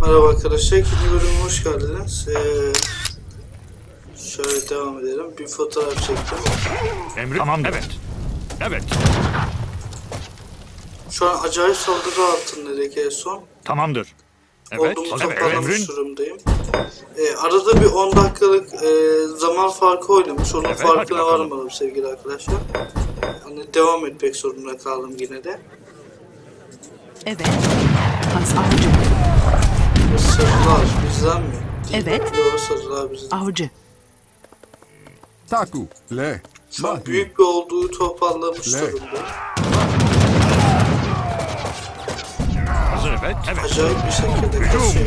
Merhaba arkadaşlar, ikinci bölüme hoş geldiniz. Şöyle devam edelim. Bir fotoğraf çektim. Emri tamam, evet. Evet. Şu an acayip saldırı altındaydık en son. Tamamdır. Evet. Olduğumu Evet. toparlamış Emrin. durumdayım. Arada bir 10 dakikalık zaman farkı oynamış. Onun Evet, farkına hadi bakalım. varmadım sevgili arkadaşlar. Hani devam etmek zorunda kaldım yine de. Evet. Avcı. Sarılar bizden mi? Evet. Doğru, sarılar bizden. Avcı. Taku, le, Şu an mahdi, büyük bir olduğu toparlamış Le. durumda. Hazır, evet. Evet. Acayip bir şekilde kaçıyor.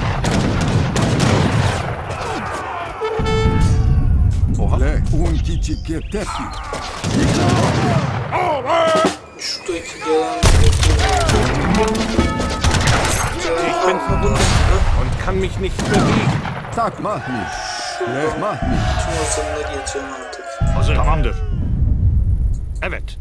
le, un kichiketepi. Şuradaki gelen und kann mich nicht bewegen. Tak, mahdi, le, mahdi. tüm hızımla geçeceğim artık. Hazır. Tamamdır. Evet.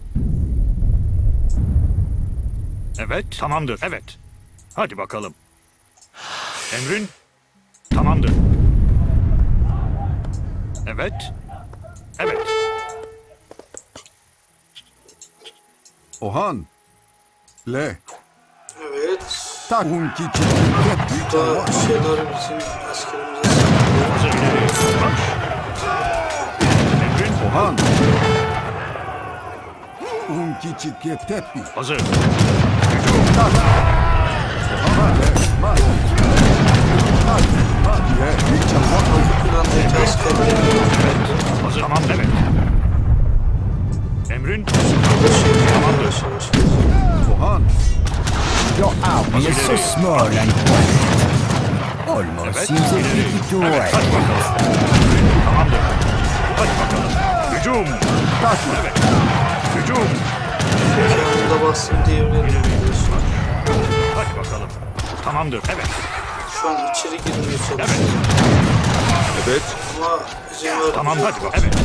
Evet. Tamamdır. Evet. Hadi bakalım. Emrin. Tamamdır. Evet. Evet. Ohan, le, Evet. tak, un kichiketepi. Burada şeyler bizim askerimize saldırıyor. Hazır. İleri. Marş. Emrin. Ohan, un kichiketepi. Hazır. Ohan, le, mahdi. Tak, mahdi, le, Plandaki askerleri Hazır. Tamam. Evet. Emrin. yavaş yavaş geziyor. Ohan, Your army is so small and quiet. Almost Evet. seems a İleri. pity to Evet. ride. Hadi bakalım. Tamamdır. Hadi bakalım. Hücum. taku, Evet. Hücum. Yanında bastım diyebilirim. diyorsun. Hadi bakalım. Tamamdır. Evet. Şu an içeri girmeye Evet. çalışıyorum. Evet. Ama izin vermiyor. Tamam. Hadi bakalım. Evet.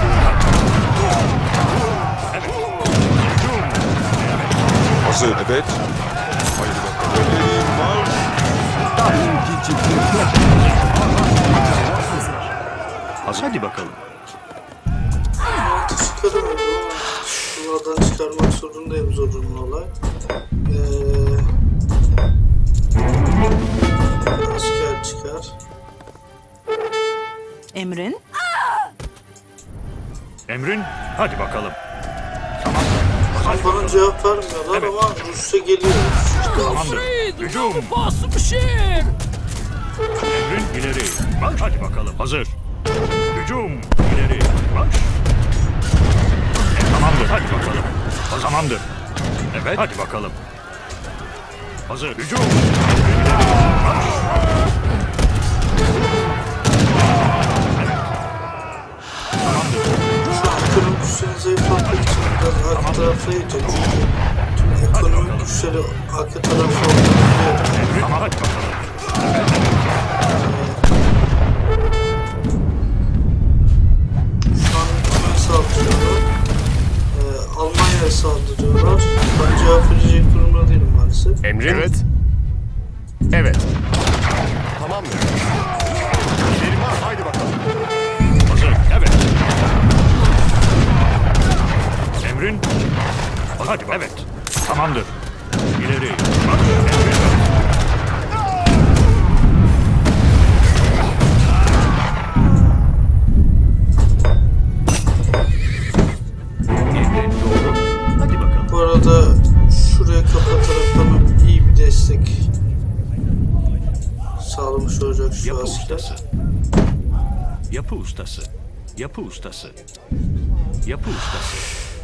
Evet. Hücum. Hazır. Evet. Haydi bakalım. Ellerim marş. tak, un kichiketepi. Hadi bakalım. Çıkaramadım ama şuradan çıkarmak zorundayım zorunlu olay. Asker çıkar. Emrin. Emrin. Hadi bakalım. Bana cevap vermiyorlar Evet. ama Rusça geliyor. Tamamdır. Hücum. Emrin ileri. Marş. Hadi bakalım. Hazır. Hücum. İleri. Marş. Tamamdır. Hadi bakalım. Tamamdır. Evet. Hadi bakalım. Hazır. Hücum. Emrin ileri. Marş. Evet. Tamamdır. Şu an ekonomik güçlerini zayıflatmak için biraz arka tarafa yiyeceğim. Çünkü tüm ekonomik güçleri arka tarafa olduğunu Emrin. Tamam. Hadi bakalım. şu an kime saldırıyorlar? Almanya'ya saldırıyorlar. Ben cevap verecek durumda değilim maalesef. Emrin. Evet. Evet. Tamamdır. İleri marş. Haydi bakalım. Hazır. Evet. Emrin. Hadi. Evet. Tamamdır. İleri. Bak. Emrin. Emrin doğru. Hadi bakalım. Bu arada şuraya kapatarak bana iyi bir destek sağlamış olacak şu Yapı asker. ustası. Yapı ustası. Yapı ustası. Yapı ustası.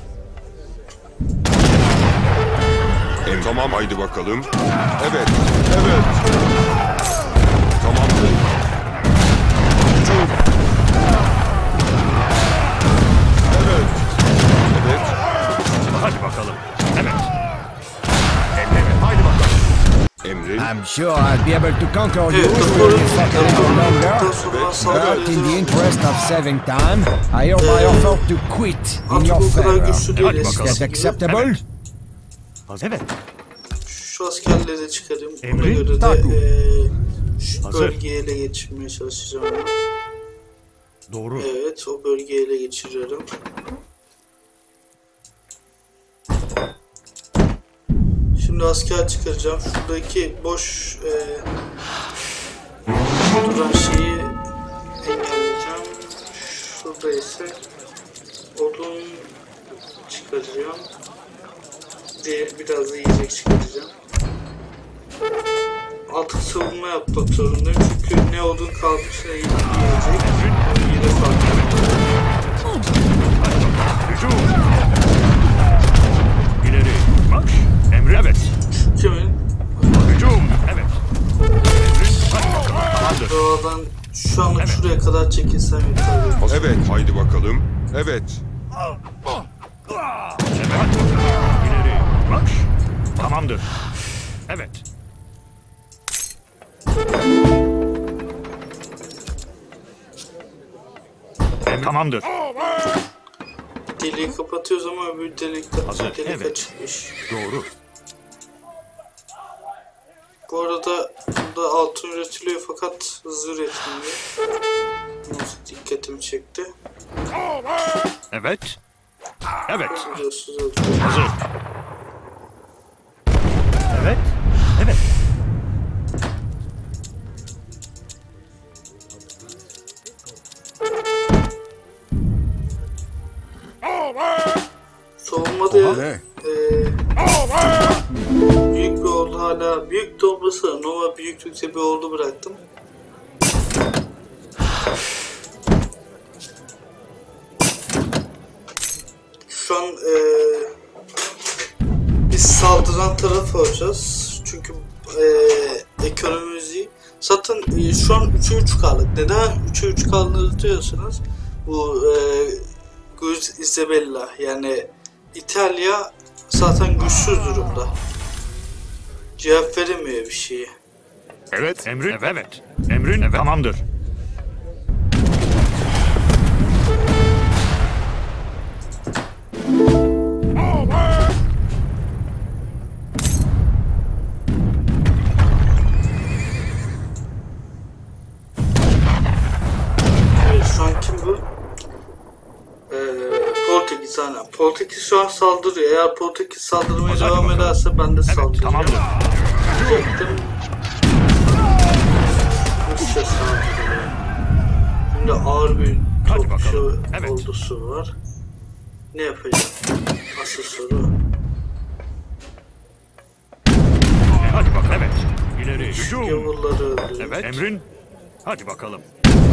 Tamam. Haydi bakalım. Evet. Evet. Tamamdır. Hücum. Evet. Evet. Hadi bakalım. Evet. Elleri. Haydi bakalım. Emrin. I'm sure I'll be able to conquer you Evet, within a second or Rapordan longer. sonra But saldırı in the yazıyor. interest of saving time, I hereby offer to quit in your Artık o kadar favor. güçlü Hadi değil bakalım. Is that eskisi gibi. acceptable? Evet. Şu askerleri de çıkarayım. Ona Emrin, göre de Taku. Şu Hazır. bölgeyi ele geçirmeye çalışacağım ama. Doğru. Evet, o bölgeyi ele geçiriyorum. Şimdi asker çıkaracağım. Şuradaki boş duran şeyi engelleyeceğim. Şurada ise odun çıkaracağım. Biraz da yiyecek çıkaracağım. Artık savunma yapmak zorundayım çünkü ne odun kalmış ne yiyecek. Yine farklı. Hücum. İleri. Marş. Emri. Evet. Kimin? Hücum. Evet. Emri. Hadi bakalım. Tamamdır. Oradan şu anlık şuraya kadar çekilsem yeter. Evet, haydi bakalım. Evet. Evet. İleri. Marş. Tamamdır. Evet. Tamamdır. Deliği kapatıyoruz ama öbür delik Hazır, evet. açılmış. Doğru. Bu arada burada altın üretiliyor fakat hızlı üretilmiyor. Nasıl dikkatimi çekti. Evet. Evet. Biliyorsunuz öyle. Hazır. Evet. Evet. Savunmada ya. Olé. Büyük bir ordu hala. Büyük de olmasa Nova büyüklükte bir ordu bıraktım. Şu an biz saldıran taraf olacağız. Çünkü ekonomimiz iyi. Zaten şu an 3'e 3 kaldık. Neden 3'e 3 kaldığını diyorsunuz? Bu Guiz Isabella yani İtalya zaten güçsüz durumda. Cevap veremiyor bir şeye. Evet. Emrin. Evet. Emrin. Evet. Tamamdır. Evet, şu an kim bu? Portekiz aynen. Portekiz şu an saldırıyor. Eğer Portekiz saldırmaya Hadi devam bakalım. ederse ben de Evet. saldıracağım. Tamamdır. Diyecektim. Rusya saldırıyor. Şimdi ağır bir Hadi topçu bakalım. Evet. ordusu var. Ne yapacağım? Asıl soru. Hadi bakalım. Evet. İleri. Hücum. Gavurları öldürüyor. Evet. Emrin. Hadi bakalım.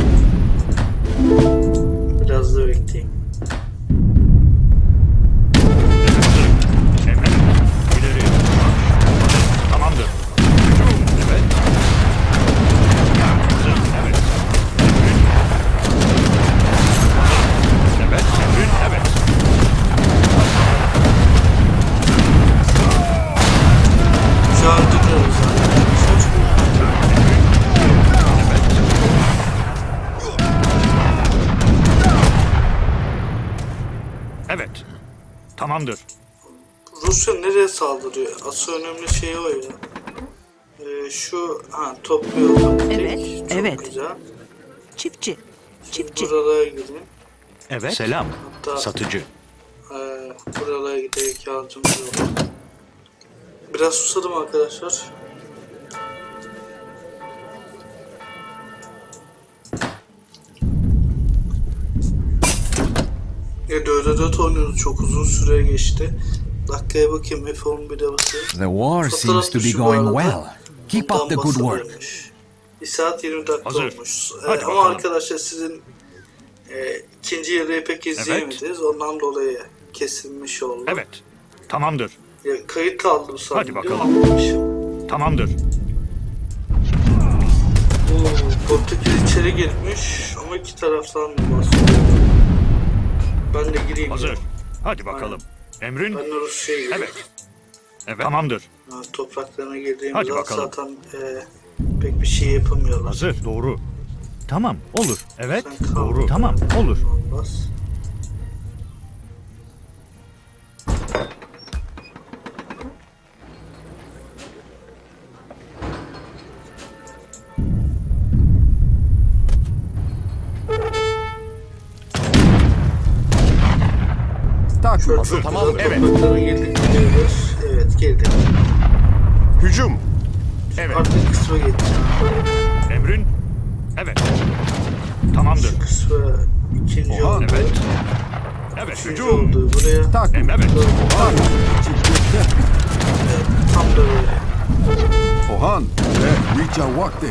Biraz da bekleyeyim. Emrin. İleri. Tamamdır. Hücum. Evet. Hazır. Evet. Emrin. Evet. Emrin. Evet. Şu an tıklıyoruz arkadaşlar. Evet. Tamamdır. Rusya nereye saldırıyor? Asıl önemli şey o ya. Şu topluyor. Evet, Çok evet. güzel. Çiftçi. Çiftçi. Buralara gideyim. Evet. Selam. Hatta Satıcı. buralara giderek yardımcı olun. Biraz susadım arkadaşlar. Ya 4'e 4 oynuyoruz. Çok uzun süre geçti. Dakikaya bakayım. F11'e basayım. The war Fotoğraf seems to be dışı bu going arada. well. Keep up the good work. Basılıyormuş. 1 saat 20 dakika Hazır. olmuş. Hadi Ama bakalım. arkadaşlar sizin ikinci yarıyı pek izleyemediniz. Ondan dolayı kesilmiş oldu. Evet. Tamamdır. Ya, kayıt aldım sandım. bakalım. Almamışım. Tamamdır. Portekiz içeri girmiş ama iki taraftan da basıyor. Ben de gireyim. Hazır. Ya. Hadi bakalım. Emrin. Ben de Rusya'ya gireyim. Evet. Evet. Tamamdır. Topraklarına girdiğim Hadi zaman bakalım. zaten pek bir şey yapamıyorlar. Hazır. Doğru. Tamam. Olur. Evet. Sen kal. Doğru. Tamam. Olur. Olmaz. Şu an Hazır, çok tamam, güzel evet. topraklara girdik gidiyoruz. Evet girdik. Hücum. Evet. Artık kısma geçeceğim. Emrin? Evet. Tamamdır. Şu kısma ikinci Oha, oldu. Evet. Evet, Üçüncü hücum. oldu buraya. Taku. Evet. Ohan. Evet, tam da böyle. Ohan. Rica vakti.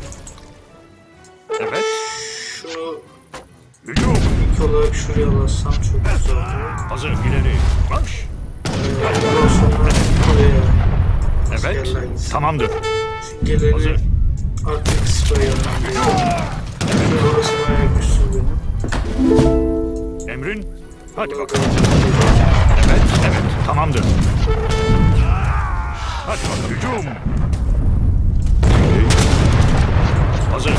Evet. Şunu Hücum. ilk olarak şuraya alırsam çok güzel olur. Hazır, ileri. Marş. Ondan sonra buraya Evet. askerler gitsin. Tamamdır. Simgeleri Hazır. artık kısma yönlendiriyor. Orası bayağı güçsüz benim. Emrin? Hadi Burada bakalım. da- Evet, evet. Tamamdır. Hadi bakalım. Hücum. Hazır.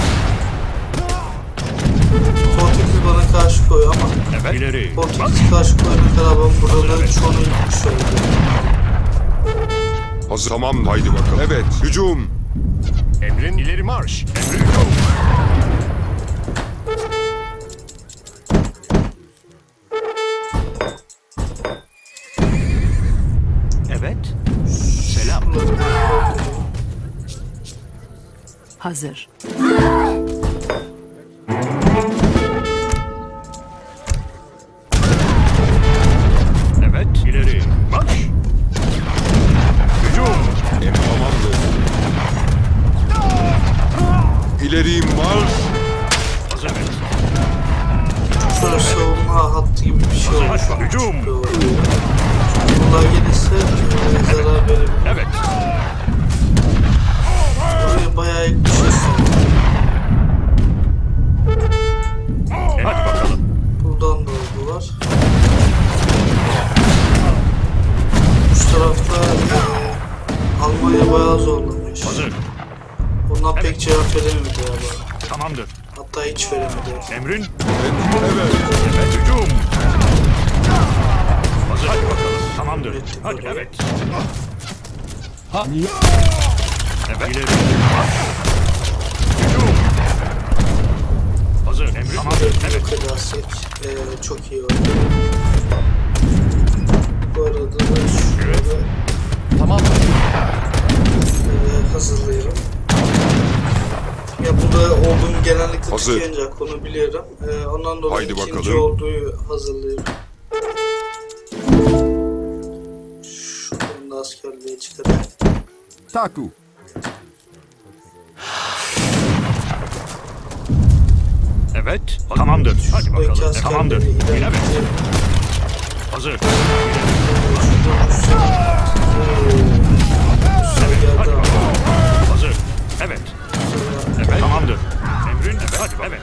Portekiz bana karşı koyuyor ama Evet. İleri. Marş. Portekiz karşı koyana kadar ben buraların çoğunu yıkmış oldum. Hazır. Tamam, haydi bakalım. Evet, hücum. Emrin ileri marş. Emrin hücum. Evet. Selam. Hazır. Evet. İleri. Marş. Hücum. Tamamdır. İleri marş. Hazır. Evet. Şöyle savunma hattı gibi bir şey olmuş. Hadi hücum. Bunlar gelirse zarar verebilir. Evet. Buraya bayağı yıkmışız. Hadi bakalım. Buradan da oldular. Üst tarafta Almanya bayağı zorlamış. Hazır. Onlar pek cevap veremedi galiba. Tamamdır. Hatta hiç veremedi. Emrin? Evet. Evet, hücum. Hazır. Hadi bakalım. Tamamdır. Ürettik Hadi, orayı. evet. Evet. İleri. Hücum. Hazır. Emrin. Tamamdır. Evet. Yok edersek çok iyi oldu. Bu arada da şurada Tamam. hazırlayalım. Ya burada olduğum genellikle Hazır. tıkayacak onu biliyorum. Ondan dolayı Haydi ikinci bakalım. olduğu hazırlayayım. Şuradan da askerliğe çıkarayım. Taku. Evet. Tamamdır. Hadi Şuradaki bakalım. askerleri Tamamdır. ilerletelim. Evet. Hazır. Şuradan geldi Hadi ama. bakalım. Hazır. Evet. Evet. Tamamdır. Emrin. Evet. Hadi bakalım. Evet.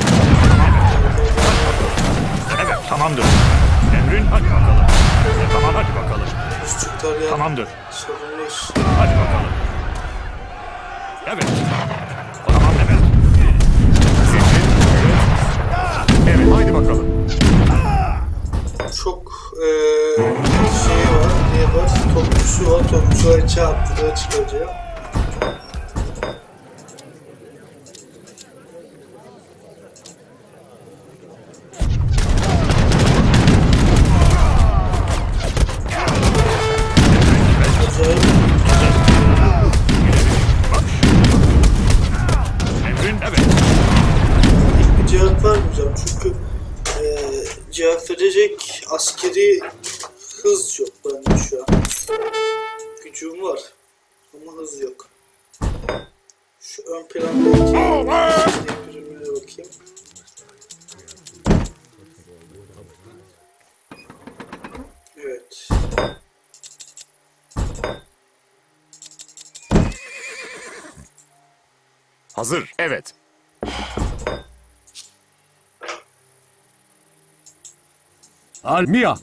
Evet. Tamamdır. Emrin. Hadi bakalım. Tamam. Hadi bakalım. Rusçuklar ya. Tamamdır. Sorumluyuz. Hadi bakalım. Evet. Tamam. Evet. Evet haydi bakalım. Çok şey var, diye var, topçusu var, topçuya çarptı da çıkacak. Acayip. Emrin. Evet. Bir cevap vermeyeceğim çünkü cevap verecek askeri hız yok bende şu an. Gücüm var ama hız yok. Şu ön plandaki askeri birimlere bakayım. Evet. Hazır. Evet. Almia.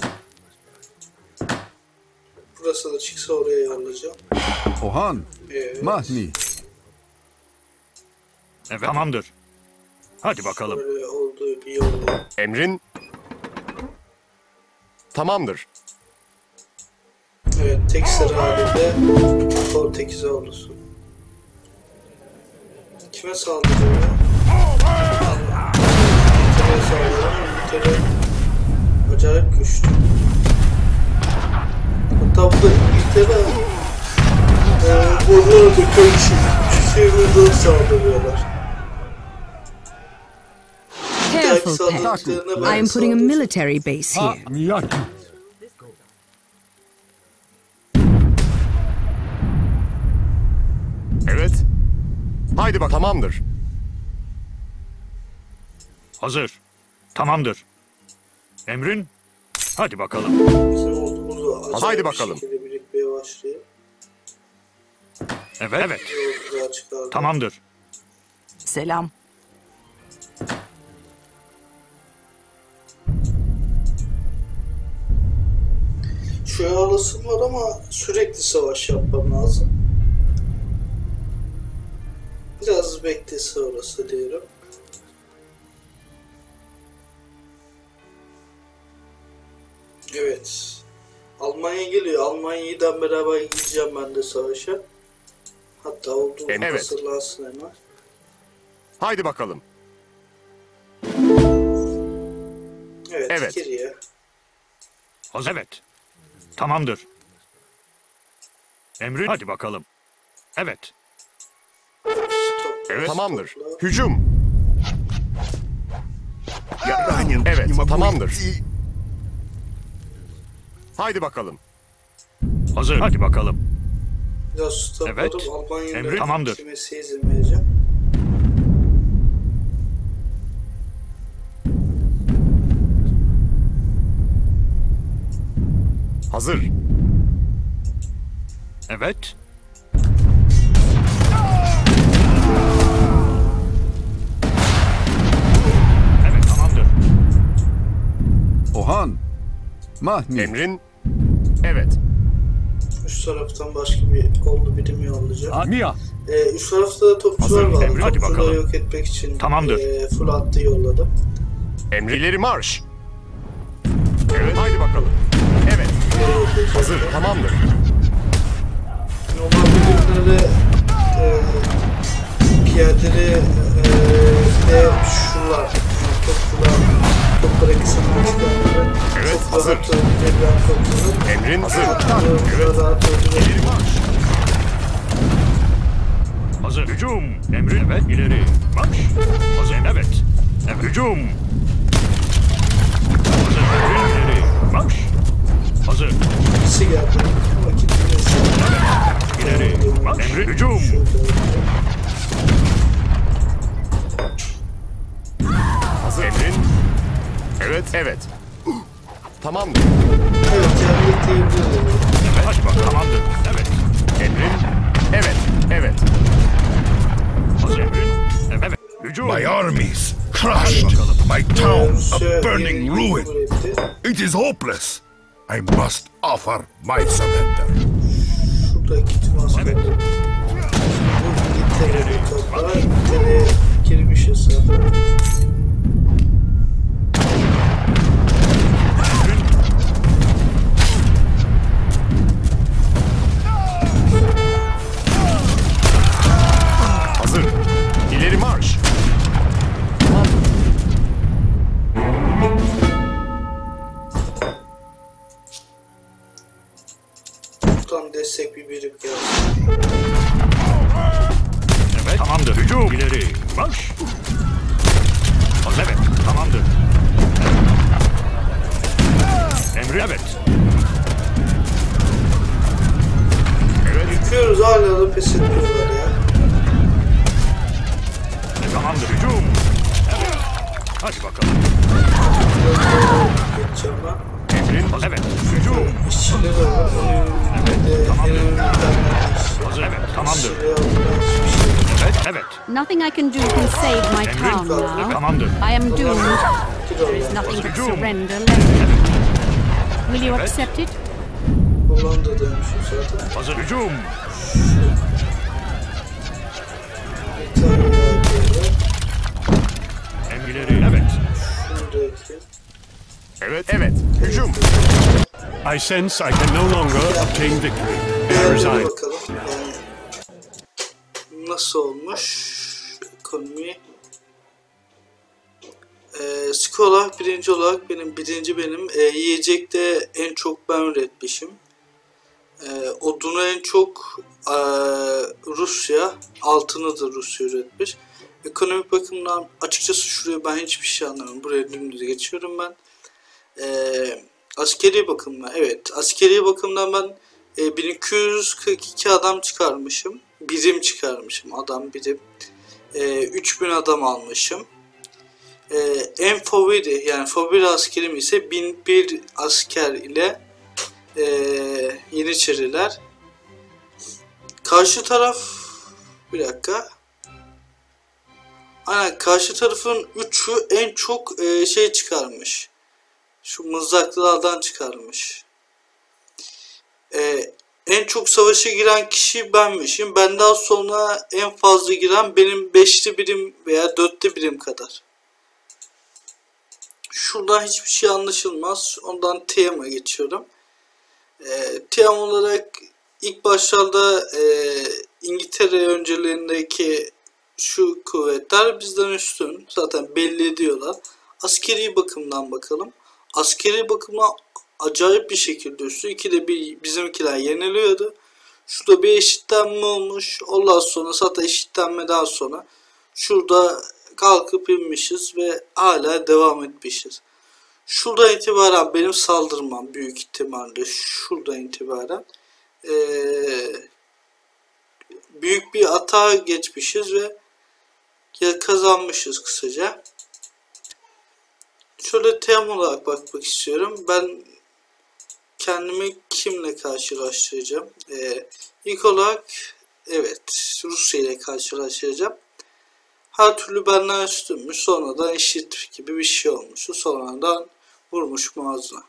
Burası da çıksa oraya ayarlayacağım. Ohan. Evet. Mahni. Evet. Tamamdır. Hadi bakalım. Böyle olduğu bir yol. Emrin. Tamamdır. Evet, tek sıra halinde Portekiz ordusu. Kime saldırıyor ya? İngiltere'ye saldırıyor. İngiltere acayip güçlü. Hatta bu da İngiltere bunlar da karışık. Çiçeğimizden saldırıyorlar. Careful, pet. Saldırdıklarına I ben am putting a saldırıyorum. military base Ha here. Miyaki. Evet. Haydi bak. Tamamdır. Hazır. Tamamdır. Emrin? Hadi bakalım. Bizim ordumuzu acayip Haydi bir bakalım. şekilde birikmeye başlıyor. Evet. Evet. Yolculuğa çıkardı. Tamamdır. Selam. Şöyle alasım var ama sürekli savaş yapmam lazım. Biraz beklese orası diyorum. Evet. Almanya geliyor. Almanya'dan beraber gideceğim ben de savaşa. Hatta olduğum Evet. hazırlansın hemen. Haydi bakalım. Evet, Evet. gir ya. Hazır. Evet. Tamamdır. Emrin? Hadi bakalım. Evet. Topla, Evet. Tamamdır. topla. Hücum. Evet. Tamamdır. Haydi bakalım. Hazır. Hadi bakalım. Biraz su Evet. topladım. Almanya'nın Emri tamamdır. kimese izin vereceğim. Hazır. Evet. Evet, tamamdır. Ohan. Mahni. Emrin. Evet. Üst taraftan başka bir kollu birim yollayacağım. Ha Mia. Üst tarafta da topçular Hazır, var. Emre, hadi Topçuları bakalım. yok etmek için Tamamdır. full hattı yolladım. Emrileri marş. Evet. Haydi bakalım. Evet. Hazır. Tamamdır. Normal birimleri piyadeleri de şunlar. Topçular, toplara kısımdan çıkanları. Evet, çok hazır. rahat öldürebilen topçular. Emrin hazır. Evet. Rahat öldürebilen. İleri marş. Hazır. Hücum. Emrin. Evet. İleri. Marş. Hazır. Evet. Evet. Hücum. Hazır. Emrin. İleri. Marş. Hazır. İkisi geldi. Vakit bilmesi. İleri. Marş. Emrin. Hücum. Hazır. Emrin. Evet. Evet. Tamamdır. Evet, yani diyebilirim. Evet. Hadi bak. Tamamdır. Evet. Emrin. Evet. Evet. Hazır. Emrin. Evet. Hücum. My armies crushed, my town a burning ruin. It is hopeless. I must offer my surrender. Şuradaki tüm askerler. Evet. Bu İngiltere'de toplar. İngiltere'ye girmişiz zaten. Hazır. İleri marş. Buradan destek bir birim gelsin. Evet. Tamamdır. Hücum. İleri. Marş. Hazır. Evet. Tamamdır. Emri. Evet. Evet. Yıkıyoruz hala da pes etmiyorlar ya. Tamamdır. Hücum. Evet. Hadi bakalım. Geçeceğim ben. Emrin. Hazır. Evet. Hücum. İşçileri var. Hazır. Evet. Tamamdır. İşçileri aldılar, hiçbir şey yok. Evet. Evet. Nothing I can do can save my town now. Tamamdır. I am doomed. Gidiyorlar. There is nothing but Hücum. surrender left. Will you Evet. accept it? Hollanda'daymışım zaten. Hazır. Hücum. Bir tane daha diyorlar. Emrileri. Evet. Şuradaki. Evet. Evet. Hücum. I sense I can no longer obtain victory. I Diğerlerine resign. bakalım. Yani nasıl olmuş ekonomi? Skor olarak birinci olarak benim. Yiyecekte en çok ben üretmişim. Odunu en çok Rusya, altını da Rusya üretmiş. Ekonomik bakımdan açıkçası şuraya ben hiçbir şey anlamıyorum. Buraya dümdüz geçiyorum ben. Askeri bakımdan, evet, askeri bakımdan ben 1242 adam çıkarmışım. Birim çıkarmışım, adam birim. 3000 adam almışım. En favori, yani favori askerim ise 1001 asker ile Yeniçeriler. Karşı taraf, bir dakika. Aynen, karşı tarafın 3'ü en çok şey çıkarmış. Şu mızraklılardan çıkarmış. En çok savaşa giren kişi benmişim. Benden sonra en fazla giren benim 5'te birim veya 4'te birim kadar. Şuradan hiçbir şey anlaşılmaz. Ondan TM'a geçiyorum. TM olarak ilk başlarda İngiltere önceliğindeki şu kuvvetler bizden üstün. Zaten belli ediyorlar. Askeri bakımdan bakalım. Askeri bakıma acayip bir şekilde üstü. İkide bir bizimkiler yeniliyordu. Şurada bir eşitlenme olmuş. Ondan sonra zaten eşitlenmeden sonra şurada kalkıp inmişiz ve hala devam etmişiz. Şuradan itibaren benim saldırmam büyük ihtimalle şuradan itibaren büyük bir atağa geçmişiz ve kazanmışız kısaca. Şöyle tem olarak bakmak istiyorum. Ben kendimi kimle karşılaştıracağım? İlk olarak evet Rusya ile karşılaştıracağım. Her türlü benden üstünmüş. Sonradan eşit gibi bir şey olmuş. Sonradan vurmuş ağzına.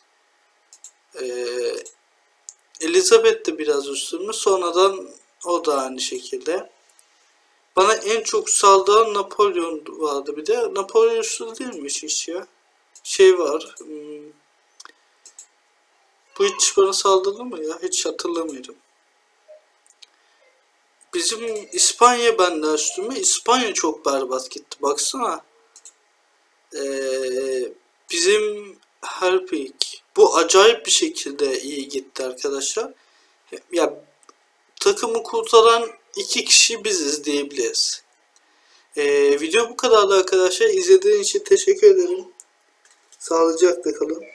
Elizabeth de biraz üstünmüş. Sonradan o da aynı şekilde. Bana en çok saldıran Napolyon vardı bir de. Napolyon üstü değilmiş hiç ya. Şey var. Bu hiç bana saldırdı mı ya? Hiç hatırlamıyorum. Bizim İspanya benden üstüme. İspanya çok berbat gitti. Baksana. Bizim Herpik. Bu acayip bir şekilde iyi gitti arkadaşlar. Ya takımı kurtaran 2 kişi biziz diyebiliriz. Video bu kadardı arkadaşlar. İzlediğiniz için teşekkür ederim. Sağlıcakla kalın.